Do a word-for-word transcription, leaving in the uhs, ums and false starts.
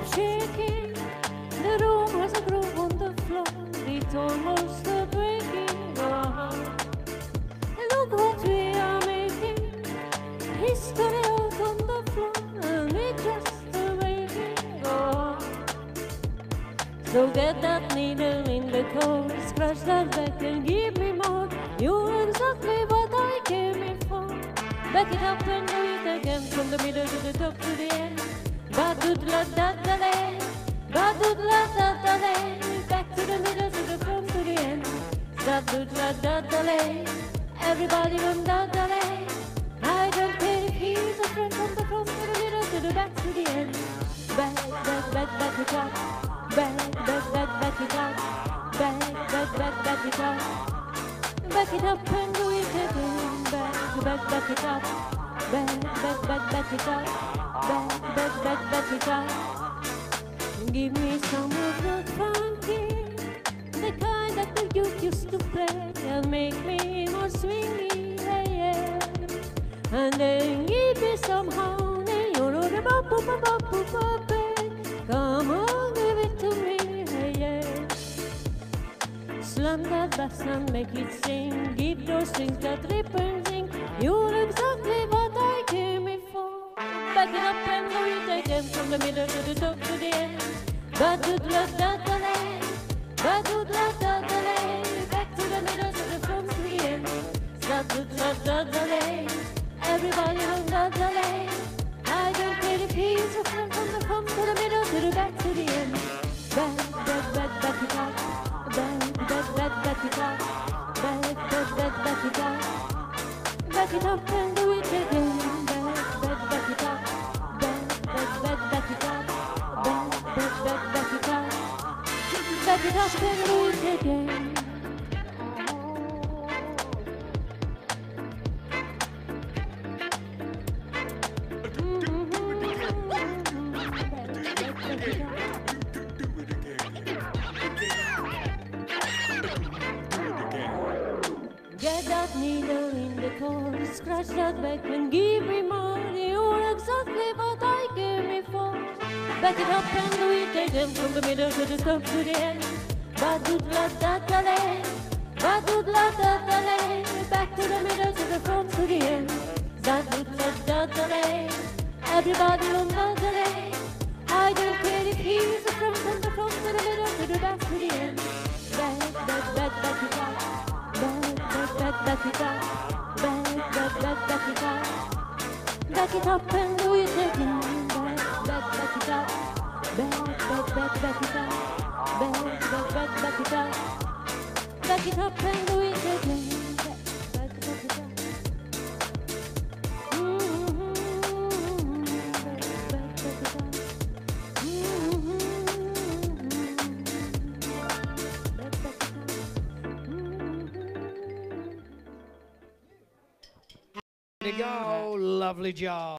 shaking. The room has a groove on the floor. It's almost a breaking. Oh. Look what we are making. History out on the floor, and it's just a breaking. Oh. So get that needle in the core, scratch that back and give me more. You're exactly what I came in for. Back it up and do it again, from the middle to the top to the end. Ba-do-la-da-da-lay, ba-do-la-da-da-lay. Back to the middle, to the front, to the end. Da-do-la-da-da-lay, everybody run da-da-lay. I don't care if he's a friend, from the front to the middle, to the back, to the end. Back, back, back, back it up. Back, back, back, back it up. Back, back, back, back it up. Back it up and do it again. Back, back, back it up. Back, back, back, back it up. Back, back, back, back it up. Give me some of that funky, the kind that the youth used to play, and make me more swingy, yeah, yeah. And then give me some honey, you know the bop, bop, bop, bop, bop, bop. Come on, give it to me, yeah, yeah. Slam that bass and make it sing. Give those things that rip and sing. You're exactly what I came in for. Back it up and do it again, from the middle to the top to the end. Ba-do-la-da-da-lay, ba-do-la-da-da-lay. Back to the middle to the front to the end. Da-do-la-da-da-lay, everybody on da-da-lay. I don't care if he's a friend, from the front to the middle to the back to the end. Back, back, back, back it up. Back, back, back, back it up. Back, back, back, back it up. Back it up and do it again. Back, back, back it up. Back, back, back, back it up. Back, back, back, back it up. Back it up and do it again. Get that needle in the core, scratch that back and give me more. You're exactly what I came here for. Back it up and do it again, from the middle to the top to the end. Ba-do-la-da-da-lay, ba-do-la-da-da-lay. Back to the middle to the front to the end. Da-do-la-da-da-lay, everybody on da-da-lay. I don't care if he's a friend, from the front to the middle to the back to the end. Back, back, back, back it up. Back, back, back it up. Back, back, back, back it up. Back it up and do it again. Back, back, back it up. Back, back, back, back it up. Back, back, back, back it up. Back it up and do it again. Back, back, back it up. Mm-hmm. Back, back, back it up. Mm-hmm. Back, back it up. There you go, lovely job.